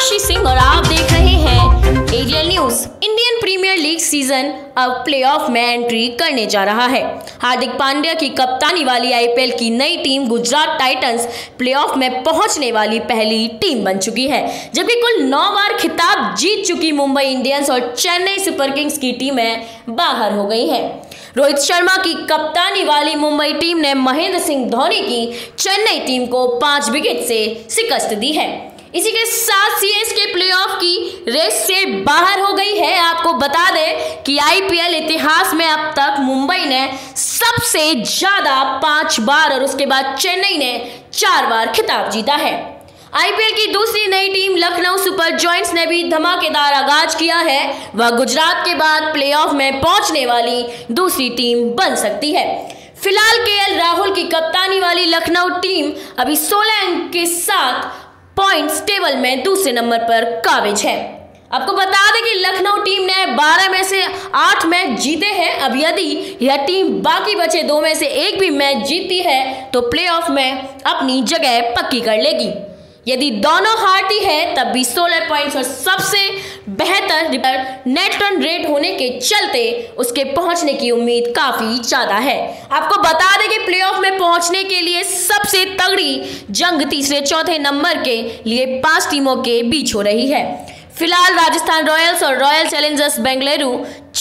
साक्षी सिंह और आप देख रहे हैं Aerial News. Indian Premier League season अब प्लेऑफ में एंट्री करने जा रहा है। हार्दिक पांड्या की कप्तानी वाली आईपीएल की नई टीम गुजरात टाइटंस प्लेऑफ में पहुंचने वाली पहली टीम बन चुकी है, जबकि कुल 9 बार खिताब जीत चुकी मुंबई इंडियंस और चेन्नई सुपर किंग्स की टीमें बाहर हो गई हैं। रोहित शर्मा की कप्तानी वाली मुंबई टीम ने महेंद्र सिंह धोनी की चेन्नई टीम को 5 विकेट से शिकस्त दी है। इसी के साथ सीएसके प्लेऑफ की रेस से बाहर हो गई है। आपको बता दें कि आईपीएल इतिहास में अब तक मुंबई ने सबसे ज्यादा 5 बार और उसके बाद चेन्नई ने 4 बार खिताब जीता है। आईपीएल की दूसरी नई टीम लखनऊ सुपर जायंट्स ने भी धमाकेदार आगाज किया है। वह गुजरात के बाद प्लेऑफ में पहुंचने वाली दूसरी टीम बन सकती है। फिलहाल केएल राहुल की कप्तानी वाली लखनऊ टीम अभी 16 अंक के साथ पॉइंट्स टेबल में दूसरे नंबर पर काबिज है। आपको बता दें कि लखनऊ टीम ने 12 में से 8 मैच जीते हैं। अब यदि यह टीम बाकी बचे 2 में से 1 भी मैच जीतती है तो प्लेऑफ में अपनी जगह पक्की कर लेगी। यदि दोनों हारती है तब भी 16 पॉइंट्स और सबसे बेहतर नेट रन रेट होने के चलते उसके पहुंचने की उम्मीद काफी ज्यादा है। आपको बता दें कि प्लेऑफ में पहुंचने के लिए सबसे तगड़ी जंग तीसरे चौथे नंबर के लिए 5 टीमों के बीच हो रही है। फिलहाल राजस्थान रॉयल्स और रॉयल चैलेंजर्स बेंगलुरु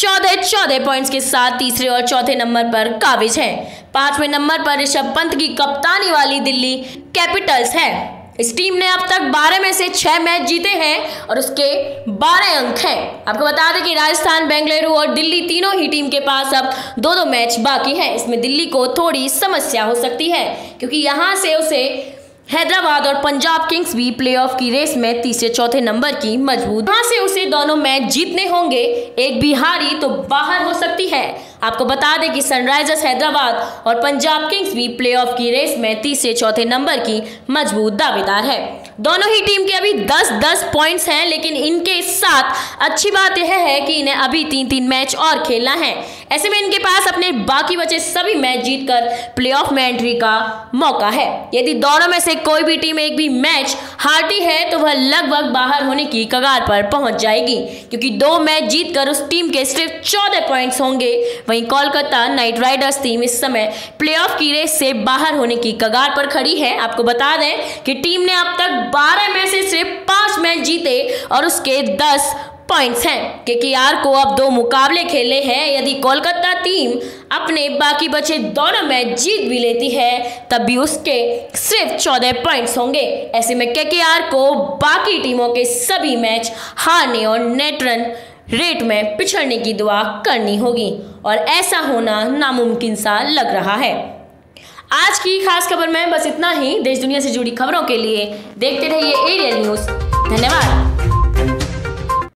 14 पॉइंट्स के साथ तीसरे और चौथे नंबर पर काबिज हैं। 5वें नंबर पर ऋषभ पंत की कप्तानी वाली दिल्ली कैपिटल्स है। इस टीम ने अब तक 12 में से 6 मैच जीते हैं और उसके 12 अंक हैं। आपको बता दें कि राजस्थान, बेंगलुरु और दिल्ली तीनों ही टीम के पास अब 2-2 मैच बाकी हैं। इसमें दिल्ली को थोड़ी समस्या हो सकती है क्योंकि यहां से उसे हैदराबाद और पंजाब किंग्स भी प्लेऑफ की रेस में तीसरे चौथे नंबर की मजबूत, यहां से उसे दोनों मैच जीतने होंगे। एक भी हारी तो बाहर हो सकती है। आपको बता दें कि सनराइजर्स हैदराबाद और पंजाब किंग्स भी प्लेऑफ की रेस में तीसरे चौथे नंबर की मजबूत दावेदार है। दोनों ही टीम के अभी 10-10 पॉइंट्स हैं, लेकिन इनके साथ अच्छी बात यह है कि इन्हें अभी 3-3 मैच और खेलना है। ऐसे में इनके पास अपने बाकी बचे सभी मैच जीतकर प्लेऑफ में एंट्री का मौका है। यदि दोनों में से कोई भी टीम एक भी मैच हारती है तो वह लगभग बाहर होने की कगार पर पहुंच जाएगी, क्योंकि 2 मैच जीतकर उस टीम के सिर्फ 14 पॉइंट्स होंगे। वहीं कोलकाता नाइट राइडर्स टीम इस समय प्लेऑफ की रेस से बाहर होने की कगार पर खड़ी है। आपको बता दें कि टीम ने अब तक 12 में से सिर्फ 5 मैच जीते और उसके 10 पॉइंट्स हैं। केकेआर को अब 2 मुकाबले खेलने हैं। यदि कोलकाता टीम अपने बाकी बचे दोनों मैच जीत भी लेती है तब भी उसके सिर्फ 14 पॉइंट्स होंगे। ऐसे में केकेआर को बाकी टीमों के सभी मैच हारने और नेट रन रेट में पिछड़ने की दुआ करनी होगी और ऐसा होना नामुमकिन सा लग रहा है। आज की खास खबर में बस इतना ही। देश दुनिया से जुड़ी खबरों के लिए देखते रहिए एरियल न्यूज। धन्यवाद।